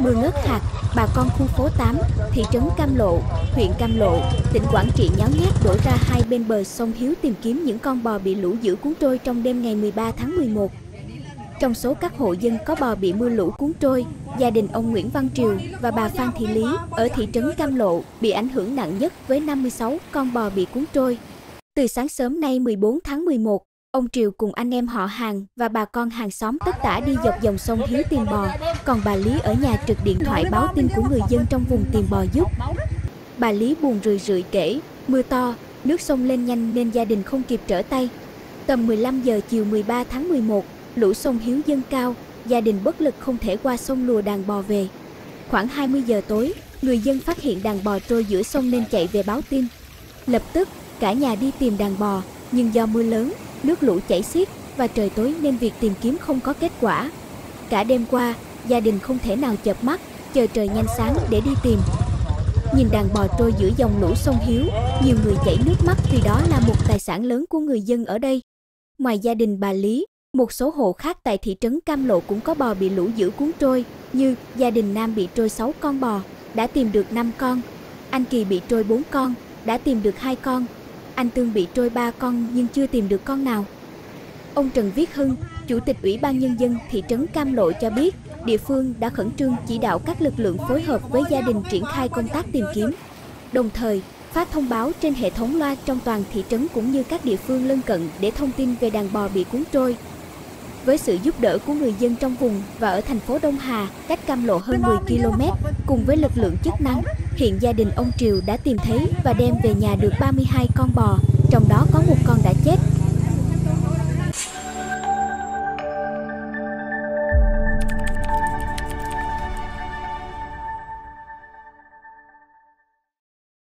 Mưa ngớt hạt, bà con khu phố 8, thị trấn Cam Lộ, huyện Cam Lộ, tỉnh Quảng Trị nháo nhác đổ ra hai bên bờ sông Hiếu tìm kiếm những con bò bị lũ dữ cuốn trôi trong đêm ngày 13 tháng 11. Trong số các hộ dân có bò bị mưa lũ cuốn trôi, gia đình ông Nguyễn Văn Triều và bà Phan Thị Lý ở thị trấn Cam Lộ bị ảnh hưởng nặng nhất với 56 con bò bị cuốn trôi. Từ sáng sớm nay 14 tháng 11, ông Triều cùng anh em họ hàng và bà con hàng xóm tất tả đi dọc dòng sông Hiếu tìm bò, còn bà Lý ở nhà trực điện thoại báo tin của người dân trong vùng tìm bò giúp. Bà Lý buồn rười rượi kể, mưa to, nước sông lên nhanh nên gia đình không kịp trở tay. Tầm 15 giờ chiều 13 tháng 11, lũ sông Hiếu dâng cao, gia đình bất lực không thể qua sông lùa đàn bò về. Khoảng 20 giờ tối, người dân phát hiện đàn bò trôi giữa sông nên chạy về báo tin. Lập tức, cả nhà đi tìm đàn bò, nhưng do mưa lớn, nước lũ chảy xiết và trời tối nên việc tìm kiếm không có kết quả. Cả đêm qua, gia đình không thể nào chợp mắt, chờ trời nhanh sáng để đi tìm. Nhìn đàn bò trôi giữa dòng lũ sông Hiếu, nhiều người chảy nước mắt vì đó là một tài sản lớn của người dân ở đây. Ngoài gia đình bà Lý, một số hộ khác tại thị trấn Cam Lộ cũng có bò bị lũ dữ cuốn trôi, như gia đình Nam bị trôi 6 con bò, đã tìm được 5 con. Anh Kỳ bị trôi 4 con, đã tìm được 2 con. Anh Tương bị trôi 3 con nhưng chưa tìm được con nào. Ông Trần Viết Hưng, Chủ tịch Ủy ban Nhân dân thị trấn Cam Lộ cho biết, địa phương đã khẩn trương chỉ đạo các lực lượng phối hợp với gia đình triển khai công tác tìm kiếm. Đồng thời, phát thông báo trên hệ thống loa trong toàn thị trấn cũng như các địa phương lân cận để thông tin về đàn bò bị cuốn trôi. Với sự giúp đỡ của người dân trong vùng và ở thành phố Đông Hà, cách Cam Lộ hơn 10 km, cùng với lực lượng chức năng, hiện gia đình ông Triều đã tìm thấy và đem về nhà được 32 con bò, trong đó có một